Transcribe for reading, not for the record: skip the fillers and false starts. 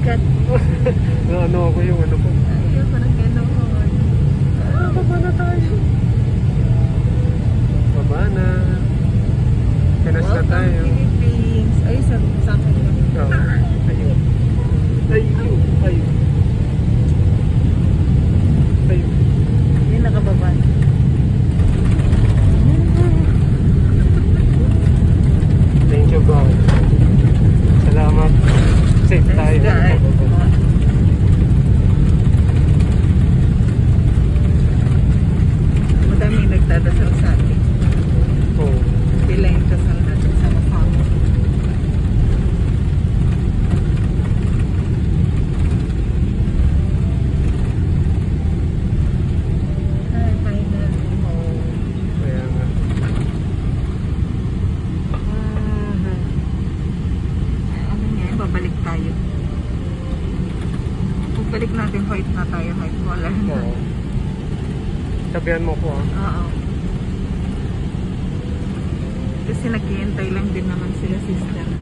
sikat. Ano ako yung ano ko. Ayoko ng gano'n. Baba na tayo. Baba na. Pinas na tayo. Philippines. Ay, sa akin yun. Oo. Ayun. Ayun. Ayun. Ayun. Hindi nakababa. Thank you, God. Salamat. Safe tayo. Madami nagdadasal sa atin. Oo. Sila yung dasal natin sama-sama. Ay, finally home. Kaya nga. Ano niya, babalik tayo. Pagbalik natin, fight na tayo, fight wala na. Oo. Sabihan mo ko ah. Oo. Kasi naghihintay lang din naman sila, sister.